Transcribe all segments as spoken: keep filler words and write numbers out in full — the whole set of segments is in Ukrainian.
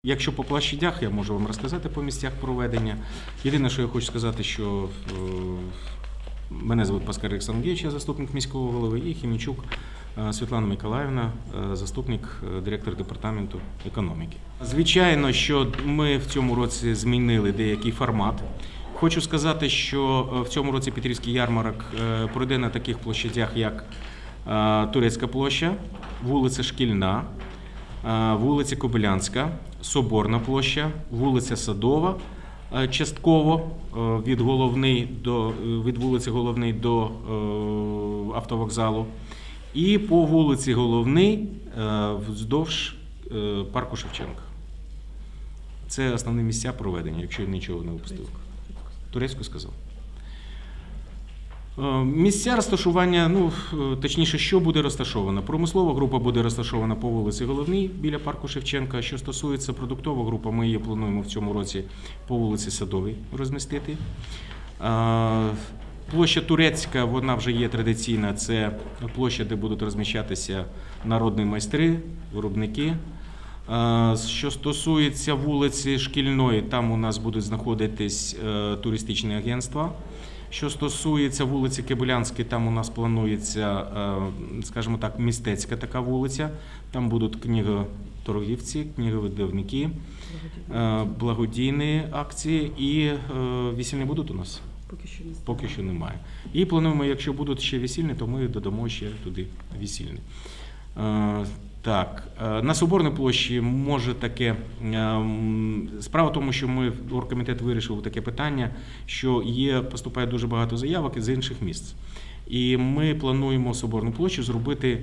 Якщо по площадях, я можу вам розказати по місцях проведення. Єдине, що я хочу сказати, що мене звуть Паскар Олександр Геович, я заступник міського голови, і Хімічук Світлана Миколаївна, заступник директора департаменту економіки. Звичайно, що ми в цьому році змінили деякий формат. Хочу сказати, що в цьому році Петрівський ярмарок пройде на таких площадях, як Турецька площа, вулиця Шкільна, вулиця Кобилянська, Соборна площа, вулиця Садова, частково від, головний до, від вулиці Головний до автовокзалу, і по вулиці Головний вздовж парку Шевченка. Це основні місця проведення, якщо я нічого не упустив. Турецьку сказав. Місця розташування, ну, точніше, що буде розташовано. Промислова група буде розташована по вулиці Головній біля парку Шевченка. Що стосується продуктова група, ми її плануємо в цьому році по вулиці Садовій розмістити. Площа Турецька, вона вже є традиційна, це площа, де будуть розміщатися народні майстри, виробники. Що стосується вулиці Шкільної, там у нас будуть знаходитись туристичні агентства. Що стосується вулиці Кобилянської, там у нас планується, скажімо так, містецька така вулиця. Там будуть книготоргівці, книговидавники, благодійні акції і весільні будуть у нас? Поки що, Поки що немає. І плануємо, якщо будуть ще весільні, то ми додамо ще туди весільні. Так, на Соборній площі може таке, справа в тому, що ми, оргкомітет вирішив таке питання, що є, поступає дуже багато заявок з інших місць. І ми плануємо Соборну площу зробити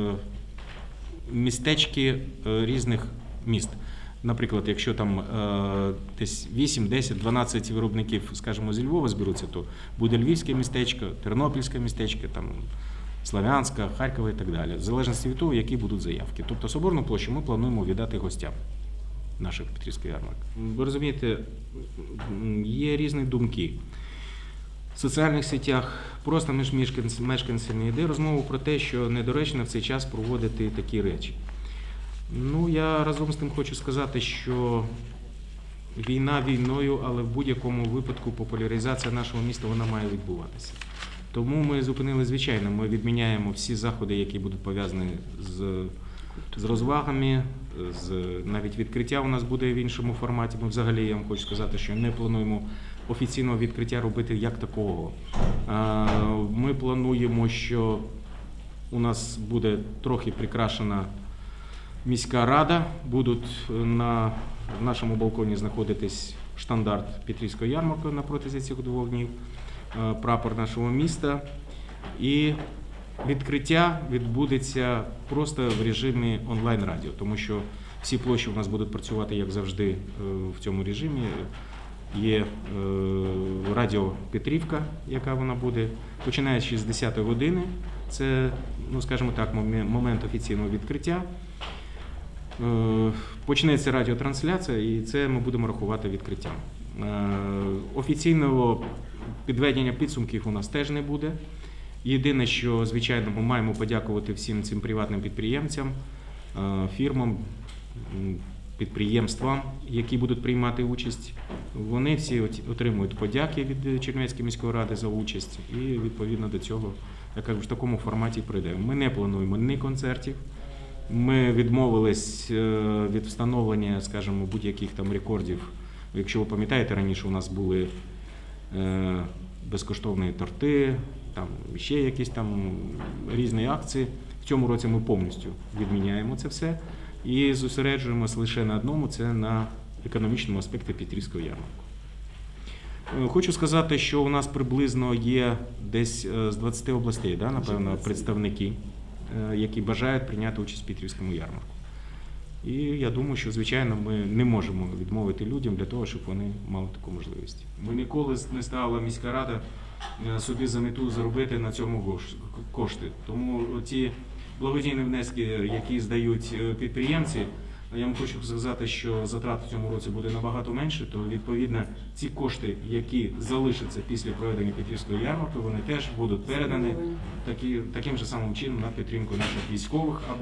містечки різних міст. Наприклад, якщо там десь вісім, десять, дванадцять виробників, скажімо, зі Львова зберуться, то буде Львівське містечко, Тернопільське містечко, там, Слов'янська, Харкова і так далі, в залежності від того, які будуть заявки. Тобто Соборну площу ми плануємо віддати гостям наших Петрівського ярмарку. Ви розумієте, є різні думки. В соціальних сетях, просто між мешканцями йде розмова про те, що недоречно в цей час проводити такі речі. Ну, я разом з тим хочу сказати, що війна війною, але в будь-якому випадку популяризація нашого міста, вона має відбуватися. Тому ми зупинили, звичайно, ми відміняємо всі заходи, які будуть пов'язані з, з розвагами, з, навіть відкриття у нас буде в іншому форматі. Ми взагалі, я вам хочу сказати, що не плануємо офіційного відкриття робити як такого. Ми плануємо, що у нас буде трохи прикрашена міська рада, будуть на нашому балконі знаходитись штандарт Петрівського ярмарку на протязі цих двох днів, прапор нашого міста, і відкриття відбудеться просто в режимі онлайн-радіо, тому що всі площі у нас будуть працювати, як завжди, в цьому режимі. Є радіо Петрівка, яка вона буде, починаючи з десятої години, це, ну, скажімо так, момент офіційного відкриття. Почнеться радіотрансляція, і це ми будемо рахувати відкриттям. Офіційного підведення підсумків у нас теж не буде. Єдине, що, звичайно, ми маємо подякувати всім цим приватним підприємцям, фірмам, підприємствам, які будуть приймати участь. Вони всі отримують подяки від Чернівецької міської ради за участь, і відповідно до цього, я кажу, в такому форматі прийдемо. Ми не плануємо ні концертів. Ми відмовились від встановлення, скажімо, будь-яких там рекордів. Якщо ви пам'ятаєте, раніше у нас були безкоштовні торти, там ще якісь там різні акції. В цьому році ми повністю відміняємо це все і зосереджуємося лише на одному – це на економічному аспекті Петрівського ярмарку. Хочу сказати, що у нас приблизно є десь з двадцяти областей, да, напевно, представники, які бажають прийняти участь в Петрівському ярмарку. І я думаю, що, звичайно, ми не можемо відмовити людям для того, щоб вони мали таку можливість. Ми ніколи не ставила міська рада собі за мету заробити на цьому кошти. Тому ті благодійні внески, які здають підприємці, я вам хочу сказати, що затрат в цьому році буде набагато менше, то, відповідно, ці кошти, які залишаться після проведення Петрівського ярмарку, вони теж будуть передані такі, таким же самим чином на підтримку наших військових або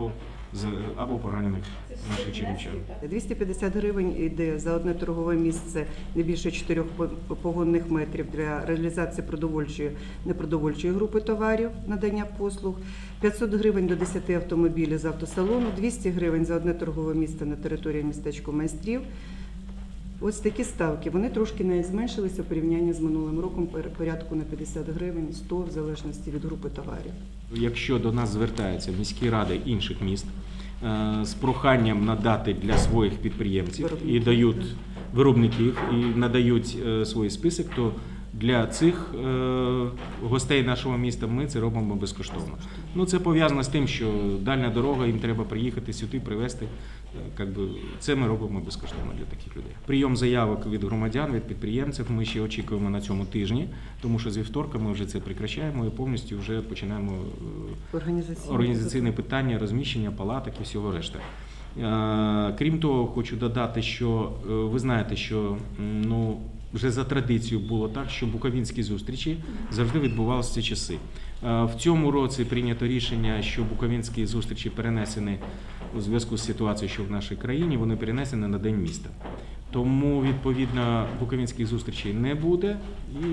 з або поранених наших чернівчан. двісті п'ятдесят гривень йде за одне торгове місце не більше чотирьох погонних метрів для реалізації продовольчої, непродовольчої групи товарів, надання послуг, п'ятсот гривень до десяти автомобілів з автосалону, двісті гривень за одне торгове місце на території містечка майстрів. Ось такі ставки. Вони трошки навіть зменшилися в порівнянні з минулим роком, порядку на п'ятдесят гривень, сто в залежності від групи товарів. Якщо до нас звертаються міські ради інших міст е, з проханням надати для своїх підприємців і дають виробників і надають е, свій список, то для цих е, гостей нашого міста ми це робимо безкоштовно. Ну, це пов'язано з тим, що дальня дорога, їм треба приїхати сюди, привезти. Как би, це ми робимо безкоштовно для таких людей. Прийом заявок від громадян, від підприємців ми ще очікуємо на цьому тижні, тому що з вівторка ми вже це прекращаємо і повністю вже починаємо організаційне, організаційне питання, розміщення палаток і всього решта. Крім того, хочу додати, що ви знаєте, що ну, вже за традицією було так, що буковинські зустрічі завжди відбувалися в ці часи. В цьому році прийнято рішення, що буковинські зустрічі перенесені у зв'язку з ситуацією, що в нашій країні, вони перенесені на День міста. Тому, відповідно, буковинських зустрічей не буде і,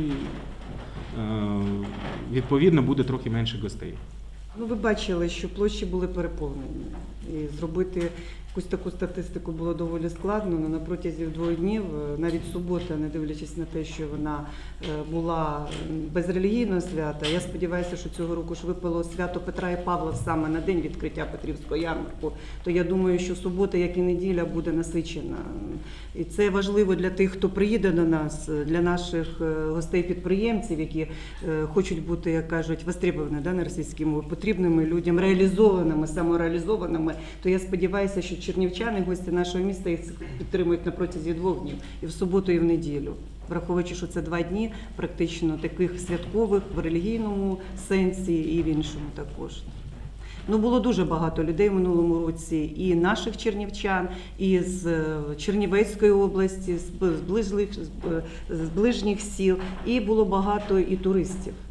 відповідно, буде трохи менше гостей. Ну, ви бачили, що площі були переповнені. І зробити якусь таку статистику було доволі складно, але на протязі двох днів, навіть субота, не дивлячись на те, що вона була без релігійного свята, я сподіваюся, що цього року ж випало свято Петра і Павла саме на день відкриття Петрівського ярмарку, то я думаю, що субота, як і неділя, буде насичена. І це важливо для тих, хто приїде до нас, для наших гостей-підприємців, які хочуть бути, як кажуть, востребовані, да, на російській мові, потрібними людям, реалізованими, самореалізованими, то я сподіваюся, що чернівчани, гості нашого міста, їх підтримують на протязі двох днів, і в суботу, і в неділю. Враховуючи, що це два дні практично таких святкових в релігійному сенсі і в іншому також. Ну, було дуже багато людей в минулому році, і наших чернівчан, і з Чернівецької області, з ближніх, з ближніх сіл, і було багато і туристів.